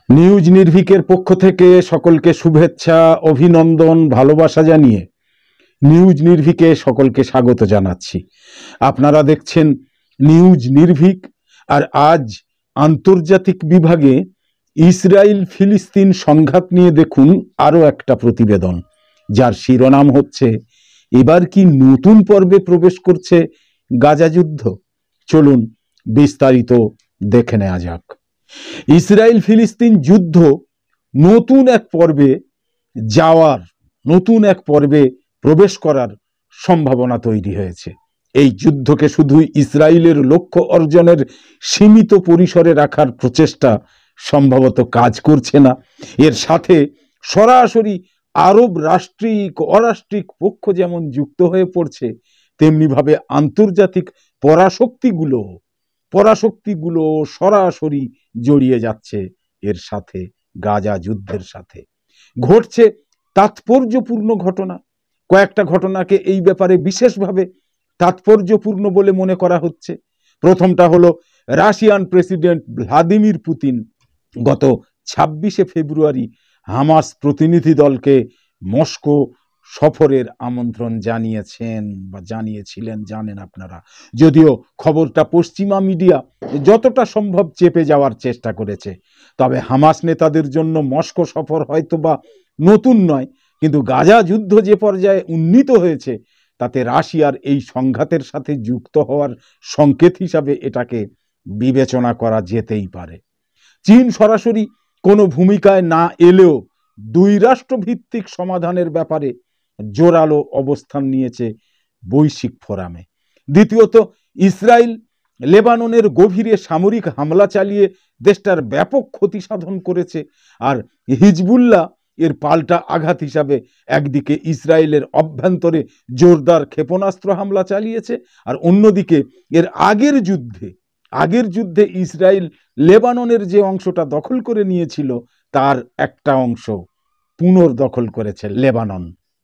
News নির্ভীকের পক্ষ থেকে সকলকে শুভেচ্ছা, অভিনন্দন, ভালোবাসা জানিয়ে নিউজ নির্ভীকে সকলকে স্বাগত জানাচ্ছি। আপনারা দেখছেন নিউজ নির্ভীক। আর আজ আন্তর্জাতিক বিভাগে ইসরায়েল ফিলিস্তিন সংঘাত নিয়ে দেখুন আরও একটা প্রতিবেদন, যার শিরোনাম হচ্ছে এবার কি নতুন পর্বে প্রবেশ করছে গাজা যুদ্ধ। চলুন বিস্তারিত দেখে নেওয়া যাক। ইসরায়েল ফিলিস্তিন যুদ্ধ নতুন এক পর্বে প্রবেশ করার সম্ভাবনা তৈরি হয়েছে। এই যুদ্ধকে শুধু ইসরায়েলের লক্ষ্য অর্জনের সীমিত পরিসরে রাখার প্রচেষ্টা সম্ভবত কাজ করছে না। এর সাথে সরাসরি আরব রাষ্ট্রিক অরাষ্ট্রিক পক্ষ যেমন যুক্ত হয়ে পড়ছে, তেমনিভাবে আন্তর্জাতিক পরাশক্তিগুলো সরাসরি জড়িয়ে যাচ্ছে এর সাথে, গাজা যুদ্ধের সাথে। ঘটছে তাৎপর্যপূর্ণ ঘটনা। কয়েকটা ঘটনাকে এই ব্যাপারে বিশেষভাবে তাৎপর্যপূর্ণ বলে মনে করা হচ্ছে। প্রথমটা হলো রাশিয়ান প্রেসিডেন্ট ভ্লাদিমির পুতিন গত 26শে ফেব্রুয়ারি হামাস প্রতিনিধি দলকে মস্কো সফরের আমন্ত্রণ জানিয়েছিলেন, জানেন আপনারা। যদিও খবরটা পশ্চিমা মিডিয়া যতটা সম্ভব চেপে যাওয়ার চেষ্টা করেছে, তবে হামাস নেতাদের জন্য মস্কো সফর হয়তোবা নতুন নয়, কিন্তু গাজা যুদ্ধ যে পর্যায়ে উন্নীত হয়েছে তাতে রাশিয়ার এই সংঘাতের সাথে যুক্ত হওয়ার সংকেত হিসাবে এটাকে বিবেচনা করা যেতেই পারে। চীন সরাসরি কোনো ভূমিকায় না এলেও দুই রাষ্ট্রভিত্তিক সমাধানের ব্যাপারে জোরালো অবস্থান নিয়েছে বৈশ্বিক ফোরামে। দ্বিতীয়ত, ইসরায়েল লেবাননের গভীরে সামরিক হামলা চালিয়ে দেশটার ব্যাপক ক্ষতি সাধন করেছে, আর হিজবুল্লাহ এর পাল্টা আঘাত হিসাবে একদিকে ইসরায়েলের অভ্যন্তরে জোরদার ক্ষেপণাস্ত্র হামলা চালিয়েছে, আর অন্যদিকে এর আগের যুদ্ধে ইসরায়েল লেবাননের যে অংশটা দখল করে নিয়েছিল তার একটা অংশ পুনর্দখল করেছে লেবানন।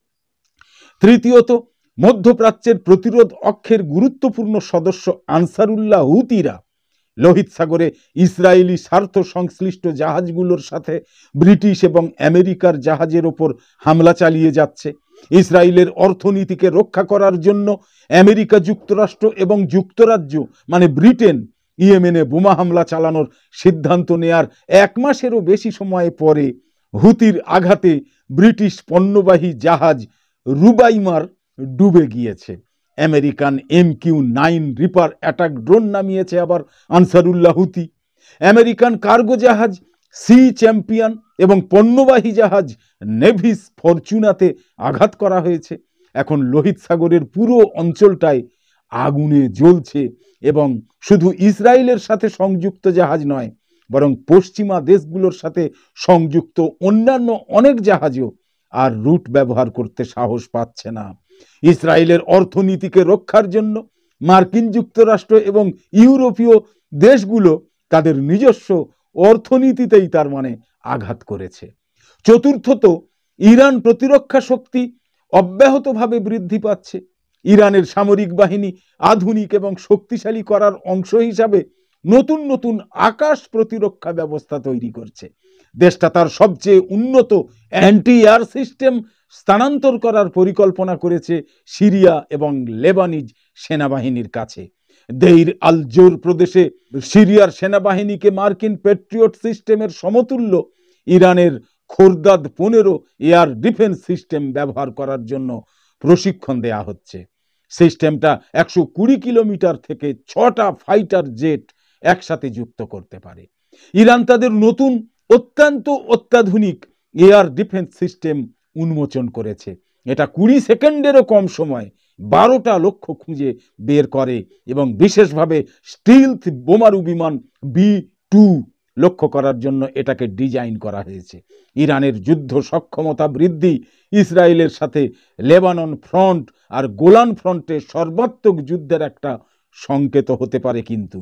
তৃতীয়ত, মধ্যপ্রাচ্যের প্রতিরোধ অক্ষের গুরুত্বপূর্ণ সদস্য আনসারুল্লাহ হুতিরা লোহিত সাগরে ইসরায়েলি স্বার্থ সংশ্লিষ্ট জাহাজগুলোর সাথে ব্রিটিশ এবং আমেরিকার জাহাজের ওপর হামলা চালিয়ে যাচ্ছে। ইসরায়েলের অর্থনীতিকে রক্ষা করার জন্য আমেরিকা যুক্তরাষ্ট্র এবং যুক্তরাজ্য মানে ব্রিটেন ইয়েমেনে বোমা হামলা চালানোর সিদ্ধান্ত নেয়ার 1 মাসেরও বেশি সময় পরে হুতির আঘাতে ব্রিটিশ পণ্যবাহী জাহাজ রুবাইমার ডুবে গিয়েছে। American MQ-9 Reaper attack drone নামিয়েছে আবার আনসারুল্লাহ হুতি। আমেরিকান কার্গো জাহাজ সি চ্যাম্পিয়ন এবং পণ্যবাহী জাহাজ নেভিস ফরচুনাতে আঘাত করা হয়েছে। এখন লোহিত সাগরের পুরো অঞ্চলটায় আগুনে জ্বলছে, এবং শুধু ইসরায়েলের সাথে সংযুক্ত জাহাজ নয়, বরং পশ্চিমা দেশগুলোর সাথে সংযুক্ত অন্যান্য অনেক জাহাজও আর রুট ব্যবহার করতে সাহস পাচ্ছে না। ইসরায়েলের অর্থনীতিকে রক্ষার জন্য মার্কিন যুক্তরাষ্ট্র এবং ইউরোপীয় দেশগুলো তাদের নিজস্ব অর্থনীতিতেই তার মানে আঘাত করেছে। চতুর্থত, ইরান প্রতিরক্ষা শক্তি অব্যাহতভাবে বৃদ্ধি পাচ্ছে। ইরানের সামরিক বাহিনী আধুনিক এবং শক্তিশালী করার অংশ হিসাবে নতুন নতুন আকাশ প্রতিরক্ষা ব্যবস্থা তৈরি করছে। দেশটা তার সবচেয়ে উন্নত অ্যান্টি এয়ার সিস্টেম স্থানান্তর করার পরিকল্পনা করেছে সিরিয়া এবং লেবানিজ সেনাবাহিনীর কাছে। দেইর আল জোর প্রদেশে সিরিয়ার সেনাবাহিনীকে মার্কিন প্যাট্রিয়ট সিস্টেমের সমতুল্য ইরানের খোরদাদ 15 এয়ার ডিফেন্স সিস্টেম ব্যবহার করার জন্য প্রশিক্ষণ দেয়া হচ্ছে। সিস্টেমটা 120 কিলোমিটার থেকে 6টা ফাইটার জেট একসাথে যুক্ত করতে পারে। ইরান তাদের নতুন অত্যন্ত অত্যাধুনিক এয়ার ডিফেন্স সিস্টেম উন্মোচন করেছে। এটা 20 সেকেন্ডেরও কম সময় 12টা লক্ষ্য খুঁজে বের করে, এবং বিশেষভাবে স্টিলথ বোমারু বিমান B-2 লক্ষ্য করার জন্য এটাকে ডিজাইন করা হয়েছে। ইরানের যুদ্ধ সক্ষমতা বৃদ্ধি ইসরায়েলের সাথে লেবানন ফ্রন্ট আর গোলান ফ্রন্টে সর্বাত্মক যুদ্ধের একটা সংকেত হতে পারে। কিন্তু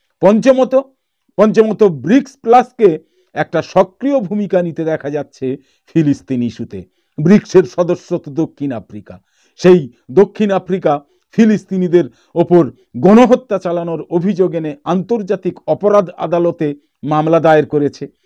পঞ্চমত ব্রিক্স প্লাসকে একটা সক্রিয় ভূমিকা নিতে দেখা যাচ্ছে ফিলিস্তিন ইস্যুতে। ব্রিক্সের সদস্য তো দক্ষিণ আফ্রিকা। সেই দক্ষিণ আফ্রিকা ফিলিস্তিনিদের ওপর গণহত্যা চালানোর অভিযোগ এনে আন্তর্জাতিক অপরাধ আদালতে মামলা দায়ের করেছে।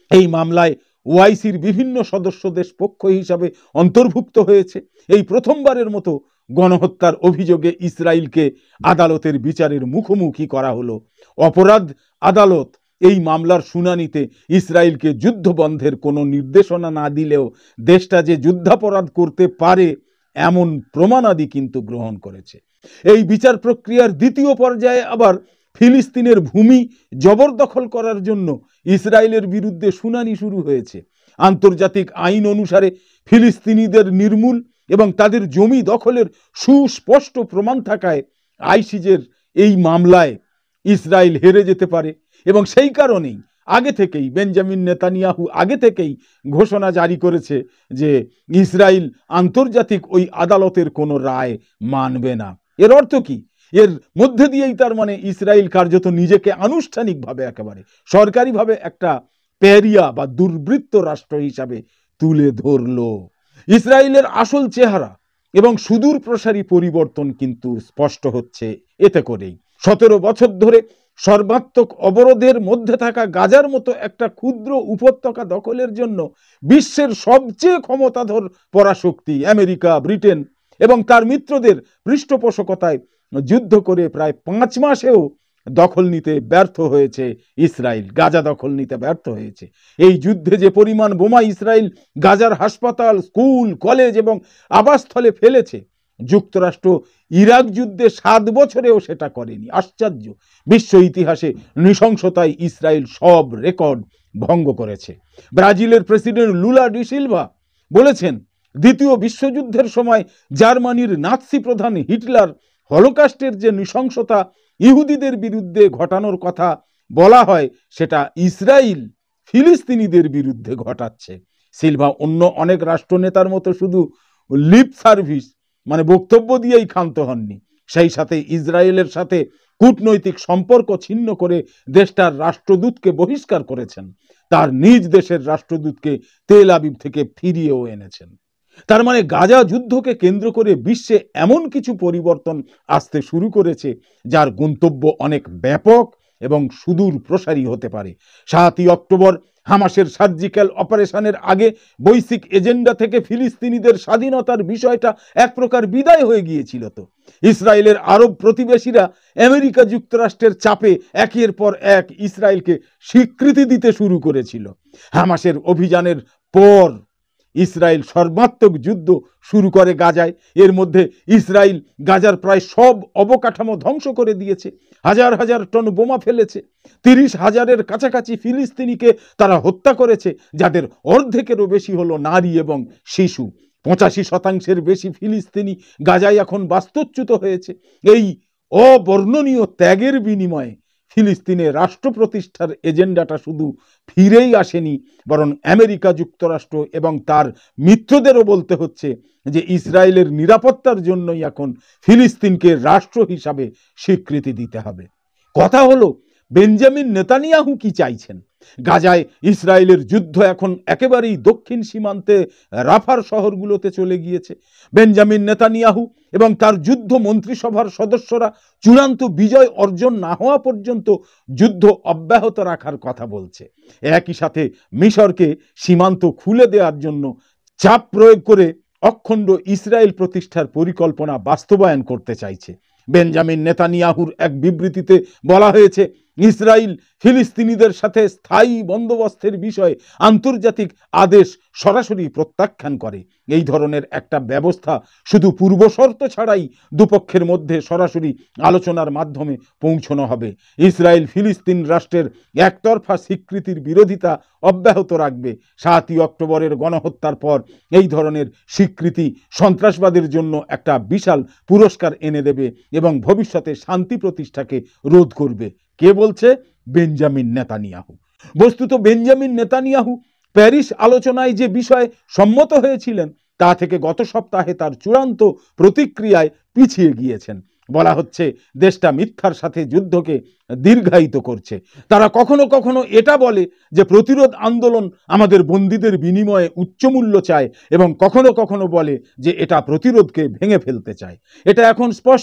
এই মামলায় ওআইসির বিভিন্ন সদস্য দেশ পক্ষ হিসাবে অন্তর্ভুক্ত হয়েছে। এই প্রথমবারের মতো গণহত্যার অভিযোগে ইসরায়েলকে আদালতের বিচারের মুখোমুখি করা হলো। অপরাধ আদালত এই মামলার শুনানিতে ইসরায়েলকে যুদ্ধবন্ধের কোনো নির্দেশনা না দিলেও দেশটা যে যুদ্ধাপরাধ করতে পারে এমন প্রমাণাদি কিন্তু গ্রহণ করেছে। এই বিচার প্রক্রিয়ার দ্বিতীয় পর্যায়ে আবার ফিলিস্তিনের ভূমি জবরদখল করার জন্য ইসরায়েলের বিরুদ্ধে শুনানি শুরু হয়েছে। আন্তর্জাতিক আইন অনুসারে ফিলিস্তিনিদের নির্মূল এবং তাদের জমি দখলের সুস্পষ্ট প্রমাণ থাকায় আইসিজের এই মামলায় ইসরায়েল হেরে যেতে পারে এবং সেই কারণেই আগে থেকেই বেঞ্জামিন নেতানিয়াহু আগে থেকেই ঘোষণা জারি করেছে যে ইসরায়েল আন্তর্জাতিক ওই আদালতের কোনো রায় মানবে না। এর অর্থ কি? এর মধ্যে দিয়েই তার মানে ইসরায়েল কার্যত নিজেকে আনুষ্ঠানিকভাবে একেবারে সরকারিভাবে একটা প্যারিয়া বা দুর্বৃত্ত রাষ্ট্র হিসাবে তুলে ধরল। ইসরায়েলের আসল চেহারা এবং সুদূর প্রসারী পরিবর্তন কিন্তু স্পষ্ট হচ্ছে এতে করেই। 17 বছর ধরে সর্বাত্মক অবরোধের মধ্যে থাকা গাজার মতো একটা ক্ষুদ্র উপত্যকা দখলের জন্য বিশ্বের সবচেয়ে ক্ষমতাধর পরাশক্তি আমেরিকা, ব্রিটেন এবং তার মিত্রদের পৃষ্ঠপোষকতায় যুদ্ধ করে প্রায় 5 মাসেও দখল নিতে ব্যর্থ হয়েছে ইসরায়েল। গাজা দখল নিতে ব্যর্থ হয়েছে। এই যুদ্ধে যে পরিমাণ বোমা ইসরায়েল গাজার হাসপাতাল, স্কুল, কলেজ এবং আবাসস্থলে ফেলেছে, যুক্তরাষ্ট্র ইরাক যুদ্ধে 7 বছরেও সেটা করেনি। আশ্চর্য! বিশ্ব ইতিহাসে নৃশংসতায় ইসরায়েল সব রেকর্ড ভঙ্গ করেছে। ব্রাজিলের প্রেসিডেন্ট লুলা ডি সিলভা বলেছেন, দ্বিতীয় বিশ্বযুদ্ধের সময় জার্মানির নাৎসি প্রধান হিটলার হলোকাস্টের যে নৃশংসতা ইহুদিদের বিরুদ্ধে ঘটানোর কথা বলা হয় সেটা ইসরায়েল ফিলিস্তিনিদের বিরুদ্ধে ঘটাচ্ছে। সিলভা অন্য অনেক রাষ্ট্রনেতার মতো শুধু লিপ সার্ভিস মানে বক্তব্য দিয়েই ক্ষান্ত হননি, সেই সাথে ইসরায়েলের সাথে কূটনৈতিক সম্পর্ক ছিন্ন করে দেশটার রাষ্ট্রদূতকে বহিষ্কার করেছেন। তার নিজ দেশের রাষ্ট্রদূতকে তেল আবিব থেকে ফিরিয়েও এনেছেন। তার মানে গাজা যুদ্ধকে কেন্দ্র করে বিশ্বে এমন কিছু পরিবর্তন আসতে শুরু করেছে যার গন্তব্য অনেক ব্যাপক এবং সুদূর প্রসারী হতে পারে। 7ই অক্টোবর হামাসের সার্জিক্যাল অপারেশনের আগে বৈশ্বিক এজেন্ডা থেকে ফিলিস্তিনিদের স্বাধীনতার বিষয়টা এক প্রকার বিদায় হয়ে গিয়েছিল। তো ইসরায়েলের আরব প্রতিবেশীরা আমেরিকা যুক্তরাষ্ট্রের চাপে একের পর এক ইসরায়েলকে স্বীকৃতি দিতে শুরু করেছিল। হামাসের অভিযানের পর ইসরায়েল সর্বাত্মক যুদ্ধ শুরু করে গাজায়। এর মধ্যে ইসরায়েল গাজার প্রায় সব অবকাঠামো ধ্বংস করে দিয়েছে, হাজার হাজার টন বোমা ফেলেছে, 30,000-এর কাছাকাছি ফিলিস্তিনিকে তারা হত্যা করেছে, যাদের অর্ধেকেরও বেশি হলো নারী এবং শিশু। 85% বেশি ফিলিস্তিনি গাজায় এখন বাস্তুচ্যুত হয়েছে। এই অবর্ণনীয় ত্যাগের বিনিময়ে ফিলিস্তিনের রাষ্ট্র প্রতিষ্ঠার এজেন্ডাটা শুধু ফিরেই আসেনি, বরং আমেরিকা যুক্তরাষ্ট্র এবং তার মিত্রদেরও বলতে হচ্ছে যে ইসরায়েলের নিরাপত্তার জন্যই এখন ফিলিস্তিনকে রাষ্ট্র হিসাবে স্বীকৃতি দিতে হবে। কথা হলো বেঞ্জামিন নেতানিয়াহু কি চাইছেন? গাজায় ইসরায়েলের যুদ্ধ এখন একেবারেই দক্ষিণ সীমান্তে রাফার শহরগুলোতে চলে গিয়েছে। বেঞ্জামিন নেতানিয়াহু এবং তার যুদ্ধ মন্ত্রিসভার সদস্যরা চূড়ান্ত বিজয় অর্জন না হওয়া পর্যন্ত যুদ্ধ অব্যাহত রাখার কথা বলছে। একই সাথে মিশরকে সীমান্ত খুলে দেওয়ার জন্য চাপ প্রয়োগ করে অখণ্ড ইসরায়েল প্রতিষ্ঠার পরিকল্পনা বাস্তবায়ন করতে চাইছে। বেঞ্জামিন নেতানিয়াহুর এক বিবৃতিতে বলা হয়েছে, ইসরায়েল ফিলিস্তিনিদের সাথে স্থায়ী বন্দোবস্তের বিষয়ে আন্তর্জাতিক আদেশ সরাসরি প্রত্যাখ্যান করে। এই ধরনের একটা ব্যবস্থা শুধু পূর্বশর্ত ছাড়াই দুপক্ষের মধ্যে সরাসরি আলোচনার মাধ্যমে পৌঁছানো হবে। ইসরায়েল ফিলিস্তিন রাষ্ট্রের একতরফা স্বীকৃতির বিরোধিতা অব্যাহত রাখবে। 7ই অক্টোবরের গণহত্যার পর এই ধরনের স্বীকৃতি সন্ত্রাসবাদের জন্য একটা বিশাল পুরস্কার এনে দেবে এবং ভবিষ্যতে শান্তি প্রতিষ্ঠাকে রোধ করবে। কে বলছে? Benjamin Netanyahu. বস্তুত বেঞ্জামিন নেতানিয়াহু প্যারিস আলোচনায় যে বিষয়ে সম্মত হয়েছিলেন তা থেকে গত সপ্তাহে তার চূড়ান্ত প্রতিক্রিয়ায় পিছিয়ে গিয়েছেন। বলা হচ্ছে দেশটা মিথ্যার সাথে যুদ্ধকে দীর্ঘায়িত করছে। তারা কখনো কখনো এটা বলে যে প্রতিরোধ আন্দোলন আমাদের বন্দীদের বিনিময়ে উচ্চমূল্য চায় এবং কখনো কখনো বলে যে এটা প্রতিরোধকে ভেঙে ফেলতে চায়। এটা এখন স্পষ্ট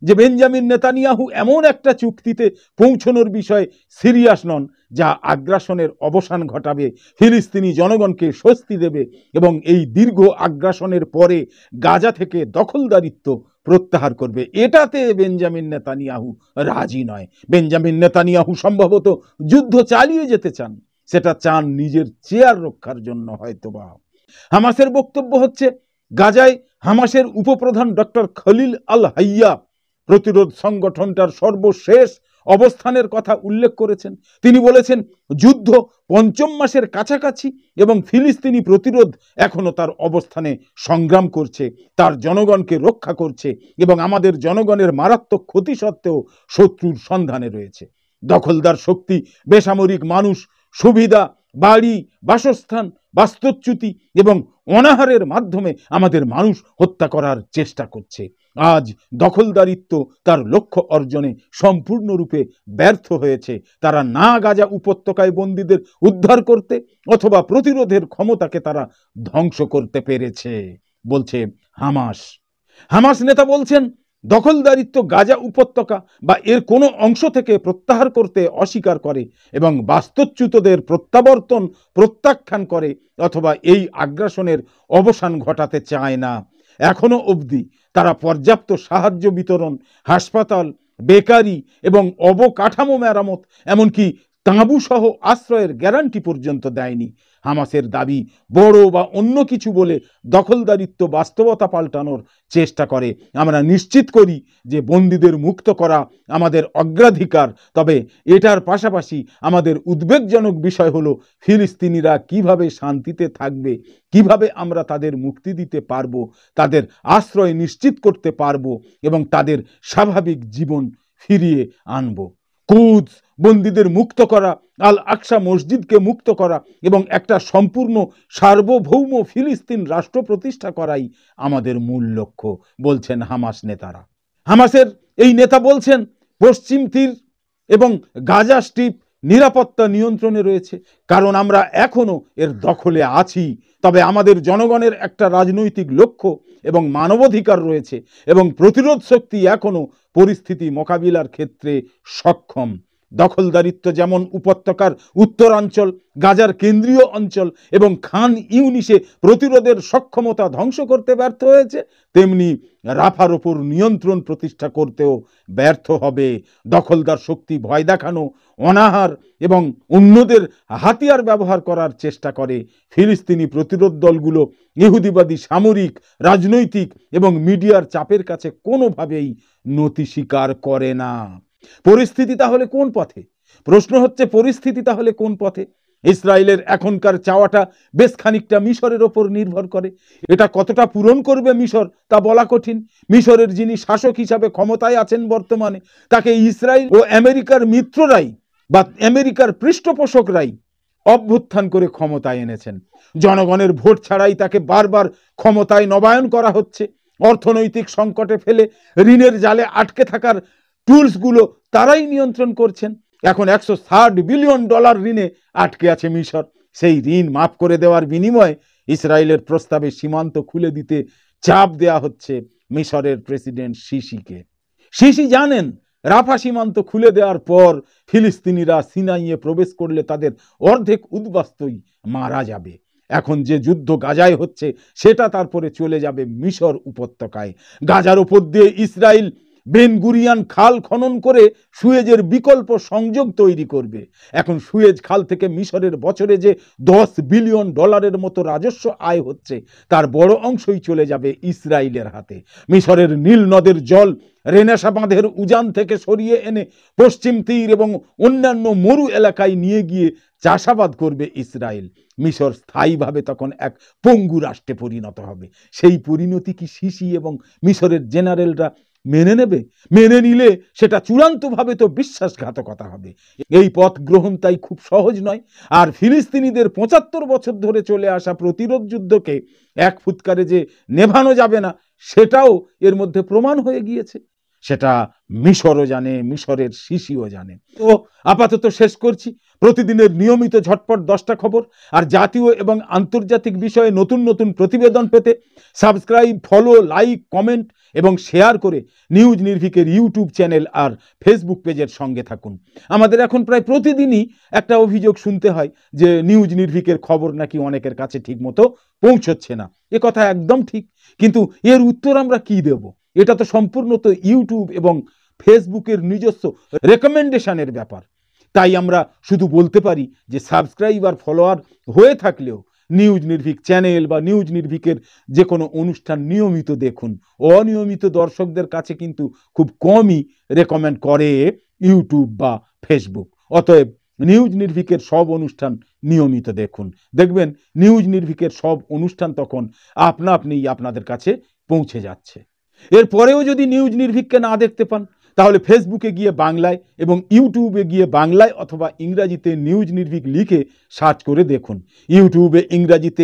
যে বেঞ্জামিন নেতানিয়াহু এমন একটা চুক্তিতে পৌঁছানোর বিষয়ে সিরিয়াস নন যা আগ্রাসনের অবসান ঘটাবে, ফিলিস্তিনি জনগণকে স্বস্তি দেবে এবং এই দীর্ঘ আগ্রাসনের পরে গাজা থেকে দখলদারিত্ব প্রত্যাহার করবে। এটাতে বেঞ্জামিন নেতানিয়াহু রাজি নয়। বেঞ্জামিন নেতানিয়াহু সম্ভবত যুদ্ধ চালিয়ে যেতে চান, সেটা চান নিজের চেয়ার রক্ষার জন্য হয়তোবা। হামাসের বক্তব্য হচ্ছে, গাজায় হামাসের উপপ্রধান ডক্টর খলিল আল হাইয়া প্রতিরোধ সংগঠনটার সর্বশেষ অবস্থানের কথা উল্লেখ করেছেন। তিনি বলেছেন, যুদ্ধ পঞ্চম মাসের কাছাকাছি এবং ফিলিস্তিনি প্রতিরোধ এখনো তার অবস্থানে সংগ্রাম করছে, তার জনগণকে রক্ষা করছে এবং আমাদের জনগণের মারাত্মক ক্ষতি সত্ত্বেও শত্রুর সন্ধানে রয়েছে। দখলদার শক্তি বেসামরিক মানুষ, সুবিধা, বাড়ি, বাসস্থান, বাস্তুচ্যুতি এবং অনাহারের মাধ্যমে আমাদের মানুষ হত্যা করার চেষ্টা করছে। আজ দখলদারিত্ব তার লক্ষ্য অর্জনে সম্পূর্ণরূপে ব্যর্থ হয়েছে। তারা না গাজা উপত্যকায় বন্দীদের উদ্ধার করতে অথবা প্রতিরোধের ক্ষমতাকে তারা ধ্বংস করতে পেরেছে, বলছে হামাস। হামাস নেতা বলছেন, দখলদারিত্ব গাজা উপত্যকা বা এর কোনো অংশ থেকে প্রত্যাহার করতে অস্বীকার করে এবং বাস্তুচ্যুতদের প্রত্যাখ্যান করে অথবা এই আগ্রাসনের অবসান ঘটাতে চায় না। এখনো অবধি তারা পর্যাপ্ত সাহায্য বিতরণ, হাসপাতাল, বেকারি এবং অবকাঠামো মেরামত, এমনকি তাঁবু সহ আশ্রয়ের গ্যারান্টি পর্যন্ত দেয়নি। হামাসের দাবি বড় বা অন্য কিছু বলে দখলদারিত্ব বাস্তবতা পাল্টানোর চেষ্টা করে। আমরা নিশ্চিত করি যে বন্দীদের মুক্ত করা আমাদের অগ্রাধিকার, তবে এটার পাশাপাশি আমাদের উদ্বেগজনক বিষয় হলো ফিলিস্তিনিরা কিভাবে শান্তিতে থাকবে, কিভাবে আমরা তাদের মুক্তি দিতে পারব, তাদের আশ্রয় নিশ্চিত করতে পারব এবং তাদের স্বাভাবিক জীবন ফিরিয়ে আনব। কুদস বন্দীদের মুক্ত করা, আল আকসা মসজিদকে মুক্ত করা এবং একটা সম্পূর্ণ সার্বভৌম ফিলিস্তিন রাষ্ট্র প্রতিষ্ঠা করাই আমাদের মূল লক্ষ্য, বলছেন হামাস নেতারা। হামাসের এই নেতা বলছেন, পশ্চিম তীর এবং গাজা স্ট্রিপ নিরাপত্তা নিয়ন্ত্রণে রয়েছে কারণ আমরা এখনো এর দখলে আছি। তবে আমাদের জনগণের একটা রাজনৈতিক লক্ষ্য এবং মানবাধিকার রয়েছে এবং প্রতিরোধ শক্তি এখনো পরিস্থিতি মোকাবিলার ক্ষেত্রে সক্ষম। দখলদারিত্ব যেমন উপত্যকার উত্তরাঞ্চল, গাজার কেন্দ্রীয় অঞ্চল এবং খান ইউনিসে প্রতিরোধের সক্ষমতা ধ্বংস করতে ব্যর্থ হয়েছে, তেমনি রাফার ওপর নিয়ন্ত্রণ প্রতিষ্ঠা করতেও ব্যর্থ হবে। দখলদার শক্তি ভয় দেখানো, অনাহার এবং অন্যদের হাতিয়ার ব্যবহার করার চেষ্টা করে। ফিলিস্তিনি প্রতিরোধ দলগুলো ইহুদিবাদী সামরিক, রাজনৈতিক এবং মিডিয়ার চাপের কাছে কোনোভাবেই নতি স্বীকার করে না। পরিস্থিতি তাহলে কোন পথে? প্রশ্ন হচ্ছে, পরিস্থিতি তাহলে কোন পথে? ইসরায়েলের এখনকার চাওয়াটা বেশ খানিকটা মিশরের ওপর নির্ভর করে। এটা কতটা পূরণ করবে মিশর তা বলা কঠিন। মিশরের যিনি শাসক হিসাবে ক্ষমতায় আছেন বর্তমানে, তাকে ইসরায়েল ও আমেরিকার মিত্ররাই বা আমেরিকার পৃষ্ঠপোষকরাই অভ্যুত্থান করে ক্ষমতায় এনেছেন। জনগণের ভোট ছাড়াই তাকে বারবার ক্ষমতায় নবায়ন করা হচ্ছে। অর্থনৈতিক সংকটে ফেলে ঋণের জালে আটকে থাকার টুলসগুলো তারাই নিয়ন্ত্রণ করছেন। এখন $160 বিলিয়ন ঋণে আটকে আছে মিশর। সেই ঋণ মাফ করে দেওয়ার বিনিময়ে ইসরায়েলের প্রস্তাবে সীমান্ত খুলে দিতে চাপ দেওয়া হচ্ছে মিশরের প্রেসিডেন্ট সিসিকে। সিসি জানেন, রাফা সীমান্ত খুলে দেওয়ার পর ফিলিস্তিনিরা সিনাইয়ে প্রবেশ করলে তাদের অর্ধেক উদ্বাস্তুই মারা যাবে। এখন যে যুদ্ধ গাজায় হচ্ছে সেটা তারপরে চলে যাবে মিশর উপত্যকায়। গাজার উপর দিয়ে ইসরায়েল বেন গুরিয়ান খাল খনন করে সুয়েজের বিকল্প সংযোগ তৈরি করবে। এখন সুয়েজ খাল থেকে মিশরের বছরে যে $10 বিলিয়ন মতো রাজস্ব আয় হচ্ছে, তার বড় অংশই চলে যাবে ইসরায়েলের হাতে। মিশরের নীল নদের জল রেনেসা বাঁধের উজান থেকে সরিয়ে এনে পশ্চিম তীর এবং অন্যান্য মরু এলাকায় নিয়ে গিয়ে চাষাবাদ করবে ইসরায়েল। মিশর স্থায়ীভাবে তখন এক পঙ্গু রাষ্ট্রে পরিণত হবে। সেই পরিণতি কি সিসি এবং মিশরের জেনারেলরা মেনে নেবে? মেনে নিলে সেটা চূড়ান্তভাবে তো বিশ্বাসঘাতকতা হবে। এই পথ গ্রহণ তাই খুব সহজ নয়। আর ফিলিস্তিনিদের 75 বছর ধরে চলে আসা প্রতিরোধ যুদ্ধকে এক ফুৎকারে যে নেভানো যাবে না, সেটাও এর মধ্যে প্রমাণ হয়ে গিয়েছে। সেটা মিশরও জানে, মিশরের সিসিও জানে। তো আপাতত শেষ করছি। প্রতিদিনের নিয়মিত ঝটপট 10টা খবর আর জাতীয় এবং আন্তর্জাতিক বিষয়ে নতুন নতুন প্রতিবেদন পেতে সাবস্ক্রাইব, ফলো, লাইক, কমেন্ট এবং শেয়ার করে নিউজ নির্ভীকের ইউটিউব চ্যানেল আর ফেসবুক পেজের সঙ্গে থাকুন। আমাদের এখন প্রায় প্রতিদিনই একটা অভিযোগ শুনতে হয় যে নিউজ নির্ভীকের খবর নাকি অনেকের কাছে ঠিকমতো পৌঁছচ্ছে না। এ কথা একদম ঠিক, কিন্তু এর উত্তর আমরা কি দেব? এটা তো সম্পূর্ণ তো ইউটিউব এবং ফেসবুকের নিজস্ব রেকমেন্ডেশনের ব্যাপার। তাই আমরা শুধু বলতে পারি যে সাবস্ক্রাইবার ফলোয়ার হয়ে থাকলেও নিউজ নির্ভীক চ্যানেল বা নিউজ নির্ভীকের যে কোনো অনুষ্ঠান নিয়মিত দেখুন। অনিয়মিত দর্শকদের কাছে কিন্তু খুব কমই রেকমেন্ড করে ইউটিউব বা ফেসবুক। অতএব নিউজ নির্ভীকের সব অনুষ্ঠান নিয়মিত দেখুন, দেখবেন নিউজ নির্ভীকের সব অনুষ্ঠান তখন আপনা আপনিই আপনাদের কাছে পৌঁছে যাচ্ছে। এরপরেও যদি নিউজ নির্ভীককে না দেখতে পান, তাহলে ফেসবুকে গিয়ে বাংলায় এবং ইউটিউবে গিয়ে বাংলায় অথবা ইংরাজিতে নিউজ নির্ভীক লিখে সার্চ করে দেখুন। ইউটিউবে ইংরাজিতে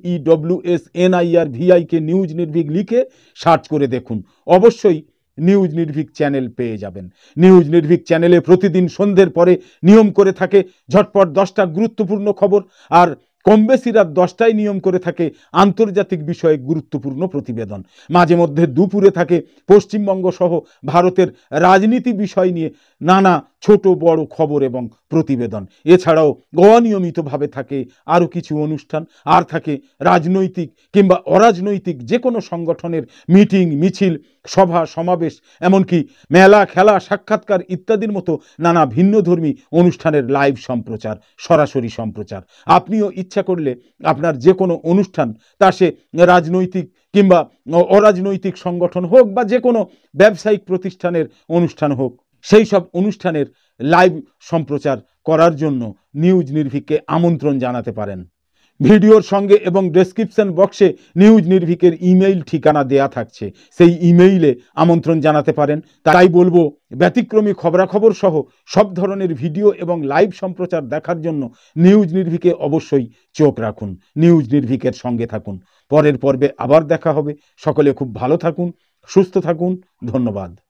NEWSNIRVIK নিউজ নির্ভীক লিখে সার্চ করে দেখুন, অবশ্যই নিউজ নির্ভীক চ্যানেল পেয়ে যাবেন। নিউজ নির্ভীক চ্যানেলে প্রতিদিন সন্ধ্যের পরে নিয়ম করে থাকে ঝটপট 10টা গুরুত্বপূর্ণ খবর, আর কম বেশি রাত 10টায় নিয়ম করে থাকে আন্তর্জাতিক বিষয়ে গুরুত্বপূর্ণ প্রতিবেদন। মাঝে মধ্যে দুপুরে থাকে পশ্চিমবঙ্গ সহ ভারতের রাজনীতি বিষয় নিয়ে নানা ছোট বড় খবর এবং প্রতিবেদন। এছাড়াও অনিয়মিতভাবে থাকে আরও কিছু অনুষ্ঠান, আর থাকে রাজনৈতিক কিংবা অরাজনৈতিক যে কোনো সংগঠনের মিটিং, মিছিল, সভা, সমাবেশ, এমনকি মেলা, খেলা, সাক্ষাৎকার ইত্যাদির মতো নানা ভিন্নধর্মী অনুষ্ঠানের লাইভ সম্প্রচার, সরাসরি সম্প্রচার। আপনিও ইচ্ছা করলে আপনার যে কোনো অনুষ্ঠান, তা সে রাজনৈতিক কিংবা অরাজনৈতিক সংগঠন হোক বা যে কোনো ব্যবসায়িক প্রতিষ্ঠানের অনুষ্ঠান হোক, সেই সব অনুষ্ঠানের লাইভ সম্প্রচার করার জন্য নিউজ নির্ভীককে আমন্ত্রণ জানাতে পারেন। ভিডিওর সঙ্গে এবং ডেসক্রিপশন বক্সে নিউজ নির্ভীকের ইমেইল ঠিকানা দেয়া থাকছে, সেই ইমেইলে আমন্ত্রণ জানাতে পারেন। তাই বলবো, ব্যতিক্রমী খবরাখবর সহ সব ধরনের ভিডিও এবং লাইভ সম্প্রচার দেখার জন্য নিউজ নির্ভীকে অবশ্যই চোখ রাখুন, নিউজ নির্ভীকের সঙ্গে থাকুন। পরের পর্বে আবার দেখা হবে। সকলে খুব ভালো থাকুন, সুস্থ থাকুন। ধন্যবাদ।